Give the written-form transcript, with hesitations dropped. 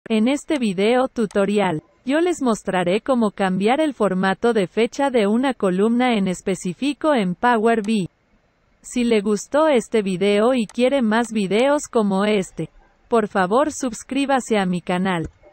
En este video tutorial, yo les mostraré cómo cambiar el formato de fecha de una columna en específico en Power BI. Si le gustó este video y quiere más videos como este, por favor suscríbase a mi canal.